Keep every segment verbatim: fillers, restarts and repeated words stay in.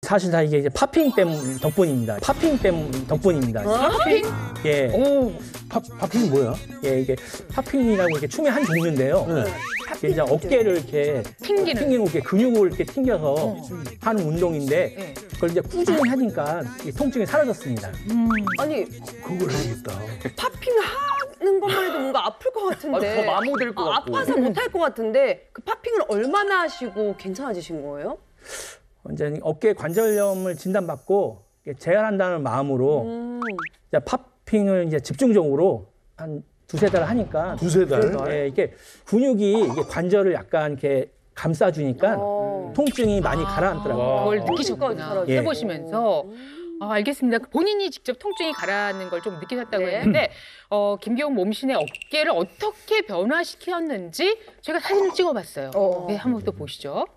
사실 다 이게 이제 팝핑 때문 덕분입니다. 팝핑 때문 덕분입니다. 팝핑? 예. 오. 팝, 팝핑이 뭐야? 예, 이게 팝핑이라고 이렇게 춤의 한 종류인데요. 네. 이게 이제 어깨를 이렇게 튕기는. 튕기는 이렇게 근육을 이렇게 튕겨서 하는 운동인데 네. 그걸 이제 꾸준히 하니까 이 통증이 사라졌습니다. 아니 그걸 해야겠다. 팝핑 하는 것만 해도 뭔가 아플 것 같은데. 아, 더 마모될 것 아, 같고. 아파서 못할 것 같은데 그 팝핑을 얼마나 하시고 괜찮아지신 거예요? 완전히 어깨 관절염을 진단받고 재활한다는 마음으로 음. 이제 팝핑을 이제 집중적으로 한 두세 달 하니까 두세 달? 예, 이게 근육이 이게 관절을 약간 이렇게 감싸주니까 어. 통증이 많이 가라앉더라고요. 그걸 느끼셨구나. 예. 해보시면서. 아, 알겠습니다. 본인이 직접 통증이 가라앉는 걸 좀 느끼셨다고 네. 했는데 어, 김기용 몸신의 어깨를 어떻게 변화시켰는지 제가 사진을 찍어봤어요. 어. 네, 한번 또 보시죠.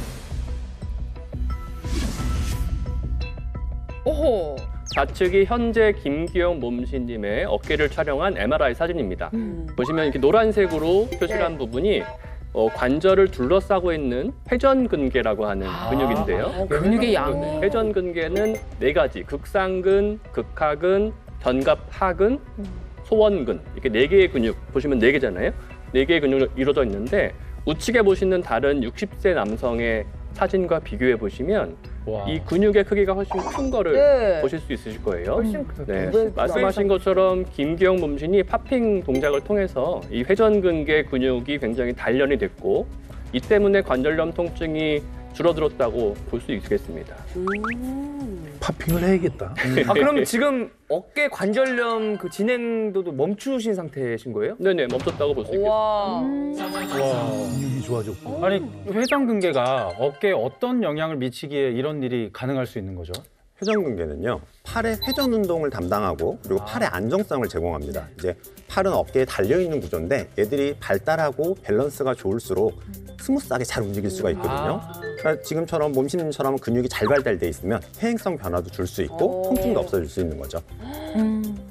오호. 좌측이 현재 김기용 몸신님의 어깨를 촬영한 엠알아이 사진입니다. 음. 보시면 이렇게 노란색으로 표시한 네. 부분이 어, 관절을 둘러싸고 있는 회전근개라고 하는 근육인데요. 어, 근육의 양. 네, 회전근개는 네 가지, 극상근, 극하근, 견갑하근, 소원근 이렇게 네 개의 근육 보시면 네 개잖아요. 네 개의 근육으로 이루어져 있는데 우측에 보시는 다른 육십 세 남성의 사진과 비교해 보시면 와. 이 근육의 크기가 훨씬 큰 거를 네. 보실 수 있으실 거예요. 훨씬 네, 네, 말씀하신 것처럼 김기용 몸신이 팝핑 동작을 통해서 이 회전근개 근육이 굉장히 단련이 됐고 이 때문에 관절염 통증이 줄어들었다고 볼 수 있겠습니다. 음. 팝핑을 해야겠다. 아, 그럼 지금 어깨 관절염 그 진행도도 멈추신 상태신 거예요? 네네, 멈췄다고 볼 수 있겠습니다. 와. 근육이 좋아졌고. 아니 회전근개가 어깨에 어떤 영향을 미치기에 이런 일이 가능할 수 있는 거죠? 회전근개는요, 팔의 회전 운동을 담당하고 그리고 팔의 안정성을 제공합니다. 이제 팔은 어깨에 달려있는 구조인데 얘들이 발달하고 밸런스가 좋을수록 스무스하게 잘 움직일 수가 있거든요. 그러니까 지금처럼 몸신님처럼 근육이 잘 발달돼 있으면 퇴행성 변화도 줄 수 있고 오. 통증도 없어질 수 있는 거죠. 음.